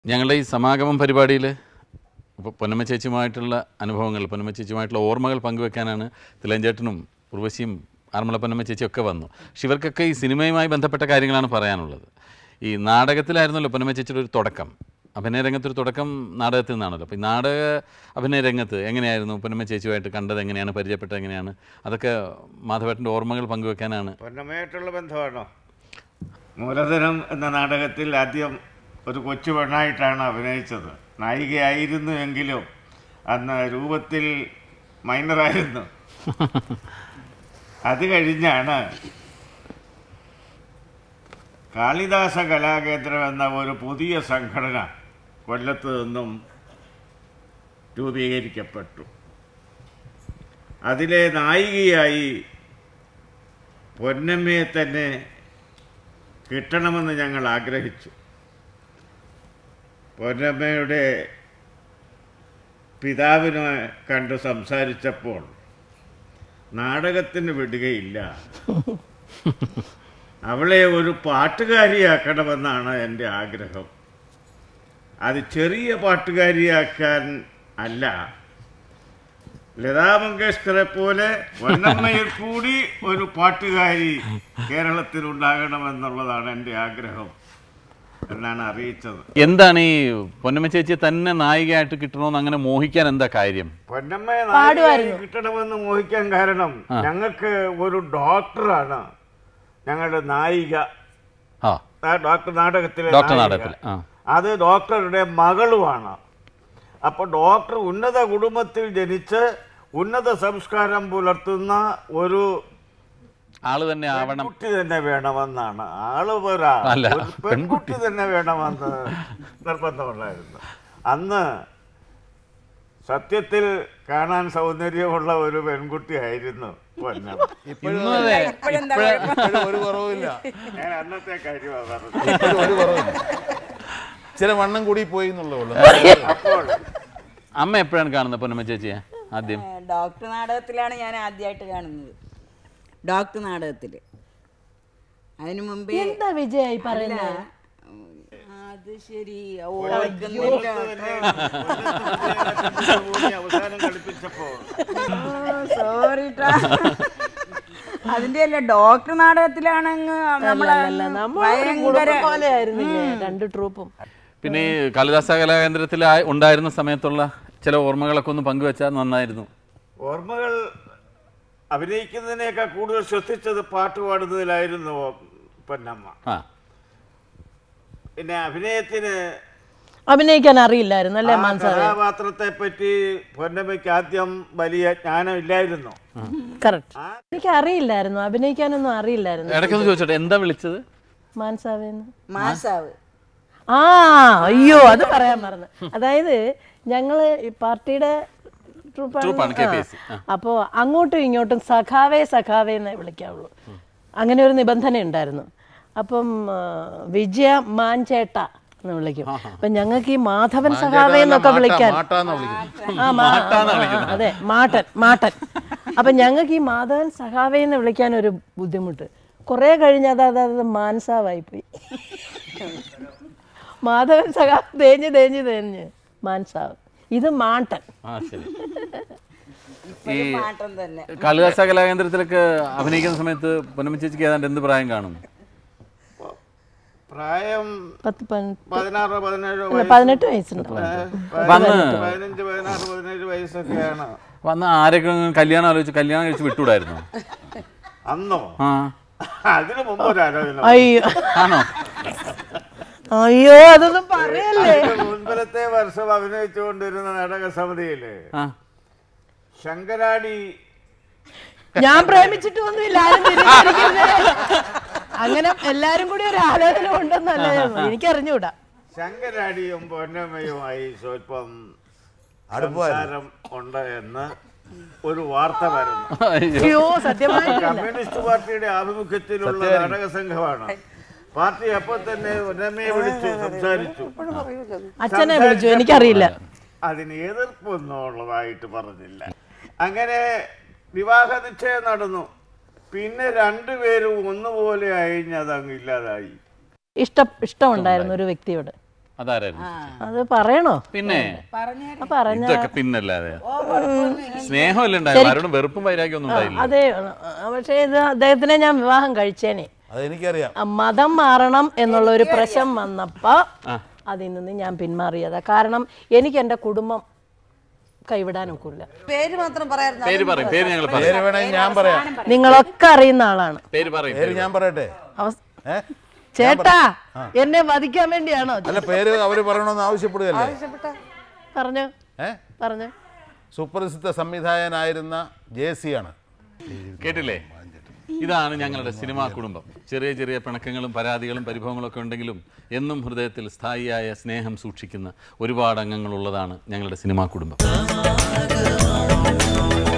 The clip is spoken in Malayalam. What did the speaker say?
ഞങ്ങളുടെ ഈ സമാഗമം പരിപാടിയിൽ ഇപ്പോൾ പൊന്നമ്മ ചേച്ചിയുമായിട്ടുള്ള അനുഭവങ്ങൾ, പൊന്നമ്മ ചേച്ചിയുമായിട്ടുള്ള ഓർമ്മകൾ പങ്കുവെക്കാനാണ് തിലഞ്ചേട്ടനും ഉർവശിയും ആറന്മുളപ്പൊന്നമ്മ ചേച്ചിയൊക്കെ വന്നു. പക്ഷെ ഇവർക്കൊക്കെ ഈ സിനിമയുമായി ബന്ധപ്പെട്ട കാര്യങ്ങളാണ് പറയാനുള്ളത്. ഈ നാടകത്തിലായിരുന്നല്ലോ പൊന്നമ്മ ചേച്ചിയുടെ ഒരു തുടക്കം, അഭിനയ രംഗത്തൊരു തുടക്കം നാടകത്തിൽ നിന്നാണല്ലോ. അപ്പോൾ ഈ നാടക അഭിനയ രംഗത്ത് എങ്ങനെയായിരുന്നു പൊന്നമ്മ ചേച്ചിയുമായിട്ട് കണ്ടത്, എങ്ങനെയാണ് പരിചയപ്പെട്ടത്, എങ്ങനെയാണ് അതൊക്കെ മാധവേട്ടൻ്റെ ഓർമ്മകൾ പങ്കുവെക്കാനാണ്. പൊന്നമ്മയായിട്ടുള്ള ബന്ധമാണോ? മൂലധനം എന്ന നാടകത്തിൽ ആദ്യം ഒരു കൊച്ചു പെണ്ണായിട്ടാണ് അഭിനയിച്ചത്. നായികയായിരുന്നു എങ്കിലും അന്ന് രൂപത്തിൽ മൈനറായിരുന്നു. അത് കഴിഞ്ഞാണ് കാളിദാസ കലാകേന്ദ്രം എന്ന ഒരു പുതിയ സംഘടന കൊല്ലത്ത് നിന്നും രൂപീകരിക്കപ്പെട്ടു. അതിലെ നായികയായി പൊന്നമ്മയെ തന്നെ കിട്ടണമെന്ന് ഞങ്ങൾ ആഗ്രഹിച്ചു. പൊന്നമ്മയുടെ പിതാവിനെ കണ്ട് സംസാരിച്ചപ്പോൾ നാടകത്തിന് വിടുകയില്ല, അവളെ ഒരു പാട്ടുകാരിയാക്കണമെന്നാണ് എൻ്റെ ആഗ്രഹം. അത് ചെറിയ പാട്ടുകാരിയാക്കാൻ അല്ല, ലതാ മങ്കേഷ്കറെ പോലെ പൊന്നമ്മയിൽ കൂടി ഒരു പാട്ടുകാരി കേരളത്തിലുണ്ടാകണമെന്നുള്ളതാണ് എൻ്റെ ആഗ്രഹം എന്നാണ് അറിയിച്ചത്. എന്താണ് ഈ പൊന്നമ്മ ചേച്ചിയെ തന്നെ നായികയായിട്ട് കിട്ടണമെന്ന് അങ്ങനെ മോഹിക്കാൻ എന്താ കാര്യം? പൊന്നമ്മയെ നായികയായി കിട്ടണമെന്ന് മോഹിക്കാൻ കാരണം ഞങ്ങൾക്ക് ഒരു ഡോക്ടറാണ് ഞങ്ങളുടെ നായിക. ഡോക്ടർ നാടകത്തിലെ അത് ഡോക്ടറുടെ മകളുമാണ്. അപ്പോൾ ഡോക്ടർ ഉന്നത കുടുംബത്തിൽ ജനിച്ച് ഉന്നത സംസ്കാരം പുലർത്തുന്ന ഒരു ആള് തന്നെ ആവണം, കുട്ടി തന്നെ വേണമെന്നാണ്. ആള് പെൺകുട്ടി തന്നെ വേണമെന്ന് നിർബന്ധമുണ്ടായിരുന്നു. അന്ന് സത്യത്തിൽ കാണാൻ സൗന്ദര്യമുള്ള ഒരു പെൺകുട്ടിയായിരുന്നു പൊന്നമ്മ. ഒരു കുറവില്ല. ഞാൻ അന്നത്തെ കാര്യമാണ് പറഞ്ഞത്. ചില വണ്ണം കൂടി പോയി എന്നുള്ളൂ. അപ്പോൾ അമ്മ എപ്പോഴാണ് കാണുന്നത് പൊന്നമ്മ ചേച്ചിയെ? ആദ്യം ഡോക്ടർ നാടകത്തിലാണ് ഞാൻ ആദ്യമായിട്ട് കാണുന്നത്. ഡോക്ടർ നാടകത്തിൽ. അതിനു മുമ്പേ എന്താ വിജയായി പറയുന്നത്? അത് ശരി, അവസാനം കളിപ്പിച്ചപ്പോൾ സോറി. അതിന്റെ അല്ല, ഡോക്ടർ നാടകത്തിലാണെങ്കിൽ രണ്ട് ട്രൂപ്പും. പിന്നെ ഈ കാളിദാസ കലാകേന്ദ്രത്തിൽ ഉണ്ടായിരുന്ന സമയത്തുള്ള ചില ഓർമ്മകളൊക്കെ ഒന്ന് പങ്കുവെച്ചാൽ നന്നായിരുന്നു. ഓർമ്മകൾ അഭിനയിക്കുന്നതിനേക്കാൾ കൂടുതൽ ശ്രദ്ധിച്ചത് പാട്ട് പാടുന്നതിലായിരുന്നു പൊന്നമ്മ. പിന്നെ അഭിനയിക്കാൻ അറിയില്ലായിരുന്നു അല്ലേ? കഥാപാത്രത്തെ പറ്റി പൊന്നമ്മയ്ക്ക് ആദ്യം വലിയ ജ്ഞാനമില്ലായിരുന്നു. എനിക്ക് അറിയില്ലായിരുന്നു, അഭിനയിക്കാനൊന്നും അറിയില്ലായിരുന്നു. ഇടയ്ക്കൊന്ന് ചോദിച്ചോട്ടെ, എന്താ വിളിച്ചത്? മാസാവ്. അയ്യോ, അത് പറയാൻ മറന്നു. അതായത് ഞങ്ങള് ഈ പാർട്ടിയുടെ അപ്പോൾ അങ്ങോട്ടും ഇങ്ങോട്ടും സഖാവേ സഖാവേ എന്നേ വിളിക്കാവുള്ളൂ. അങ്ങനെ ഒരു നിബന്ധന ഉണ്ടായിരുന്നു. അപ്പം വിജയ മാൻചേട്ട എന്ന് വിളിക്കും. അപ്പം ഞങ്ങൾക്ക് ഈ മാധവൻ സഖാവേ എന്നൊക്കെ വിളിക്കാൻ, അതെ, മാട്ടൻ. അപ്പം ഞങ്ങൾക്ക് ഈ മാധവൻ സഖാവേ എന്ന് വിളിക്കാൻ ഒരു ബുദ്ധിമുട്ട്. കുറേ കഴിഞ്ഞ് അത് മാൻസാവായിപ്പോയി. മാധവൻ സഖാവ് തേഞ്ഞ് മാൻസാവ്, ഇത് മാട്ടൻ. ഈ കാളിദാസ കലാകേന്ദ്രത്തിലൊക്കെ അഭിനയിക്കുന്ന സമയത്ത് പൊന്നമ്മ ചേച്ചിക്ക് ഏതാണ്ട് എന്ത് പ്രായം കാണും? പ്രായം 18 വയസ്സുണ്ട്. 15-16-17 വയസ്സൊക്കെയാണ്. വന്ന് ആരൊക്കെ കല്യാണം കഴിച്ച് വിട്ടൂടായിരുന്നു അന്നോ? അതിനു മുമ്പ് ഒരു ആലോചന. അയ്യോ, അതൊന്നും പറയല്ലേ. മുൻപത്തെ വർഷം അഭിനയിച്ചുകൊണ്ടിരുന്ന നാടക സമിതിയില് ശങ്കരാടി. ഞാൻ പ്രേമിച്ചിട്ടൊന്നുമില്ല, അങ്ങനെ എല്ലാരും കൂടി ഒരു ആലോചന ഉണ്ടെന്നല്ല എനിക്കറിഞ്ഞൂടാ. ശങ്കരാടിയും പൊന്നമ്മയുമായി സ്വല്പം സംസാരം ഉണ്ട് എന്ന് ഒരു വാർത്ത വരുന്നു. കമ്മ്യൂണിസ്റ്റ് പാർട്ടിയുടെ ആഭിമുഖ്യത്തിലുള്ള നാടക സംഘമാണ്. പാർട്ടി അപ്പോൾ തന്നെ പൊന്നമ്മയെ വിളിച്ചു സംസാരിച്ചു. അച്ഛനെ വിളിച്ചു, എനിക്കറിയില്ല. അതിന് എതിർപ്പൊന്നും ഉള്ളതായിട്ട് പറഞ്ഞില്ല. അങ്ങനെ വിവാഹ നിശ്ചയം നടന്നു. പിന്നെ രണ്ടുപേരും ഒന്നുപോലെ അഴിഞ്ഞ് അതങ്ങ് ഇല്ലാതായി. ഇഷ്ടമുണ്ടായിരുന്നു ഒരു വ്യക്തിയോട്. അതാരായിരുന്നു? അത് പറയണോ? പിന്നെ പറഞ്ഞു ഇതൊക്കെ പിന്നല്ലാതെ സ്നേഹമല്ലേ ഉണ്ടായിരുന്നു, ആരോടും വെറുപ്പും വൈരാഗ്യം ഒന്നും ഉണ്ടായില്ല. അതെ, പക്ഷേ ഇത് അദ്ദേഹത്തിനെ ഞാൻ വിവാഹം കഴിച്ചേനെ. അതെനിക്കറിയാം. മതം മാറണം എന്നുള്ള ഒരു പ്രശ്നം വന്നപ്പോ അതിൽ നിന്ന് ഞാൻ പിന്മാറിയതാ. കാരണം എനിക്ക് എൻ്റെ കുടുംബം കൈവിടാനൊക്കില്ല. പേര് മാത്രം പറയാറുണ്ട്. പേര് പറയും, പേര് ഞങ്ങൾ പേര് പറയാം. വേണമെങ്കിൽ ഞാൻ പറയാം. നിങ്ങളൊക്കെ അറിയുന്ന ആളാണ്. പേര് പറയും. പേര് ഞാൻ പറയട്ടെ? ചേട്ടാ, എന്നെ വധിക്കാൻ വേണ്ടിയാണോ? അല്ല, പേര് അവര് പറയണമെന്ന് ആവശ്യപ്പെടുകയല്ലേ? പറഞ്ഞു പറഞ്ഞു. സുപ്രസിദ്ധ സംവിധായകനായിരുന്ന JC ആണ്. കേട്ടില്ലേ? ഇതാണ് ഞങ്ങളുടെ സിനിമാ കുടുംബം. ചെറിയ ചെറിയ പിണക്കങ്ങളും പരാതികളും പരിഭവങ്ങളും ഒക്കെ ഉണ്ടെങ്കിലും എന്നും ഹൃദയത്തിൽ സ്ഥായിയായ സ്നേഹം സൂക്ഷിക്കുന്ന ഒരുപാട് അംഗങ്ങളുള്ളതാണ് ഞങ്ങളുടെ സിനിമാ കുടുംബം.